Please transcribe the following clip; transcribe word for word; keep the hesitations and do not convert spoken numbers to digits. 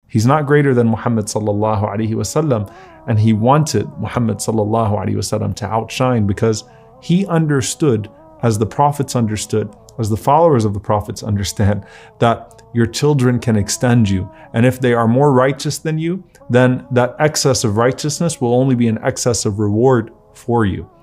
He's not greater than Muhammad sallallahu alaihi wasallam, and he wanted Muhammad sallallahu alaihi wasallam to outshine because he understood, as the prophets understood, as the followers of the prophets understand, that your children can extend you. And if they are more righteous than you, then that excess of righteousness will only be an excess of reward for you.